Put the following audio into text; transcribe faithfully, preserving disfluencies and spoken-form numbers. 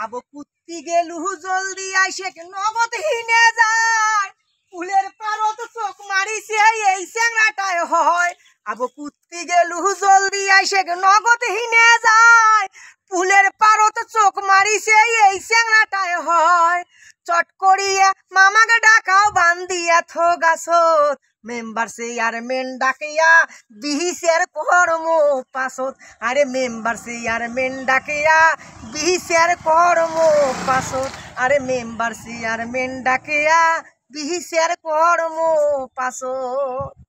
আবো কুত্তি গেলু জলদি আইসে নগদ হিনে যায় ফুলের পারত চোখ মারিছে এই চ্যাংড়াটায় হয় আবো কুত্তি গেলু জলদি আইসে নগদ হিনে যায় ফুলের পারত চোখ মারিছে এই চ্যাংড়াটায় হয় চট করিয়া মামাকে ডাকাও বান্দিয়া থো গাছত মেম্বার সে আর মেন ডাকিয়া বিহিসের কর্ম পাছত আরে মেম্বার সে আর মেন ডাকিয়া বিহিসের কর্ম পাছত আরে মেম্বার সে আর মেন ডাকিয়া বিহিসের কর্ম পাছত।